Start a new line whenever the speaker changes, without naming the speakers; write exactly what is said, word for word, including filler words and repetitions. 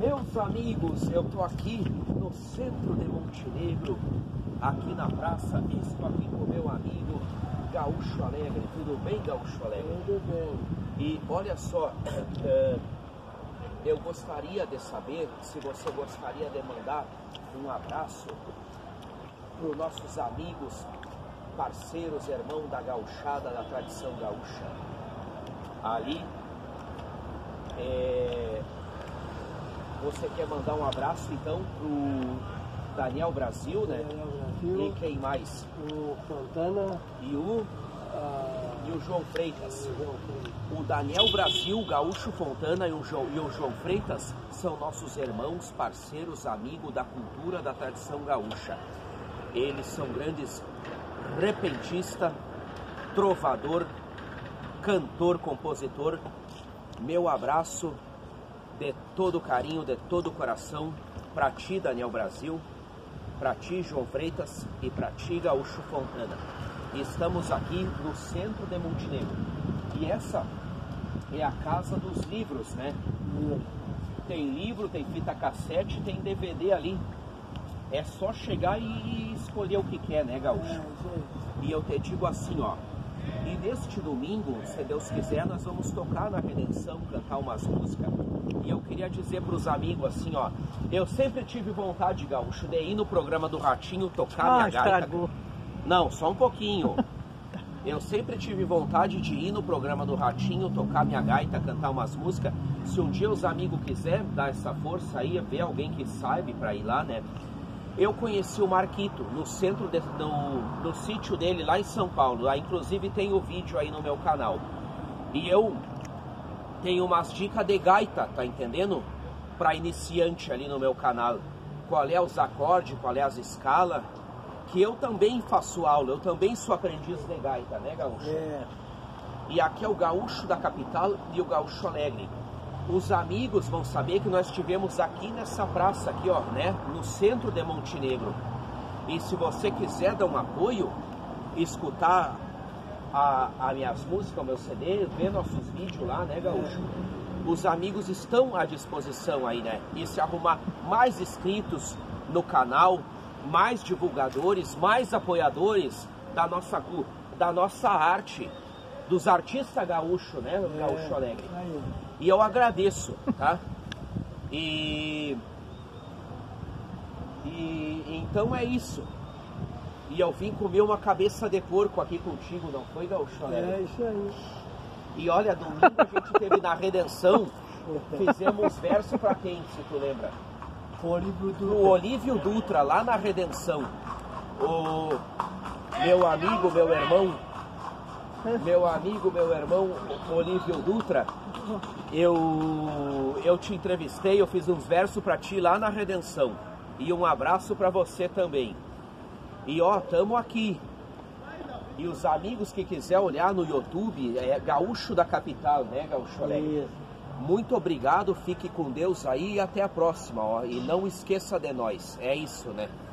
Meus amigos, eu tô aqui no centro de Montenegro, aqui na praça. Estou aqui com o meu amigo Gaúcho Alegre. Tudo bem, Gaúcho Alegre?
Tudo bem.
E olha só, uh, eu gostaria de saber se você gostaria de mandar um abraço para os nossos amigos, parceiros, irmãos da gauchada, da tradição gaúcha. Ali, é... você quer mandar um abraço então pro Daniel Brasil, né?
Daniel Brasil.
E quem mais?
O Fontana.
E o,
Ah,
e o João Freitas.
o João Freitas.
O Daniel Brasil, o Gaúcho Fontana e o, João, e o João Freitas são nossos irmãos, parceiros, amigos da cultura, da tradição gaúcha. Eles são grandes repentista, trovador, cantor, compositor. Meu abraço de todo carinho, de todo coração, para ti, Daniel Brasil, para ti, João Freitas, e para ti, Gaúcho Fontana. E estamos aqui no centro de Montenegro. E essa é a casa dos livros, né? Tem livro, tem fita cassete, tem D V D ali. É só chegar e escolher o que quer, né, Gaúcho? E eu te digo assim, ó. E neste domingo, se Deus quiser, nós vamos tocar na Redenção, cantar umas músicas. E eu queria dizer para os amigos assim, ó. Eu sempre tive vontade, Gaúcho, de ir no programa do Ratinho tocar
Ah,
minha gaita.
estragou.
Não, só um pouquinho. Eu sempre tive vontade de ir no programa do Ratinho, tocar minha gaita, cantar umas músicas. Se um dia os amigos quiserem dar essa força aí, ver alguém que saiba para ir lá, né? Eu conheci o Marquito no centro, de, no, no sítio dele lá em São Paulo. Lá, inclusive tem o vídeo aí no meu canal. E eu tenho umas dicas de gaita, tá entendendo? Para iniciante ali no meu canal. Qual é os acordes, qual é as escalas. Que eu também faço aula, eu também sou aprendiz de gaita, né, Gaúcho?
É.
E aqui é o Gaúcho da capital e o Gaúcho Alegre. Os amigos vão saber que nós estivemos aqui nessa praça, aqui, ó, né, no centro de Montenegro. E se você quiser dar um apoio, escutar a, a minhas músicas, o meu C D, ver nossos vídeos lá, né, Gaúcho? Os amigos estão à disposição aí, né? E se arrumar mais inscritos no canal, mais divulgadores, mais apoiadores da nossa, da nossa arte, dos artistas gaúchos, né,
É,
Gaúcho Alegre.
aí.
E eu agradeço, tá? E, e então é isso. E eu vim comer uma cabeça de porco aqui contigo, não foi, Gaúcho Alegre?
É isso aí.
E olha, domingo a gente teve na Redenção, fizemos verso pra quem, se tu lembra?
Olívio
Pro
Dutra.
Olívio Dutra, lá na Redenção. O meu amigo, meu irmão, meu amigo, meu irmão, Olívio Dutra, eu, eu te entrevistei, eu fiz uns versos pra ti lá na Redenção. E um abraço pra você também. E ó, tamo aqui. E os amigos que quiser olhar no YouTube, é Gaúcho da Capital, né, Gaúcho Alegre?
Isso.
Muito obrigado, fique com Deus aí e até a próxima, ó. E não esqueça de nós, é isso, né?